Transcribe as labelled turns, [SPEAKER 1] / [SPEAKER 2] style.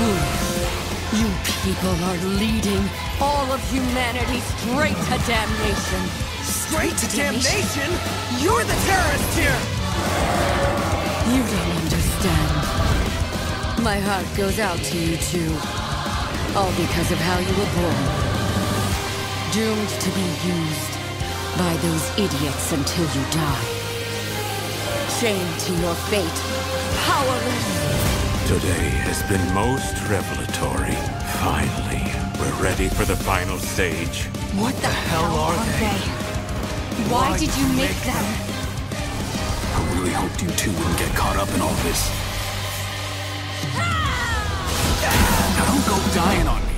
[SPEAKER 1] Foolish. You people are leading all of humanity straight to damnation.
[SPEAKER 2] Straight to damnation? You're the terrorist here!
[SPEAKER 1] You don't understand. My heart goes out to you two. All because of how you were born. Doomed to be used by those idiots until you die. Chained to your fate. Powerless.
[SPEAKER 3] Today has been most revelatory. Finally, we're ready for the final stage.
[SPEAKER 1] What the hell are they? Why did you make them?
[SPEAKER 2] I really hoped you two wouldn't get caught up in all this. Now don't go dying on me.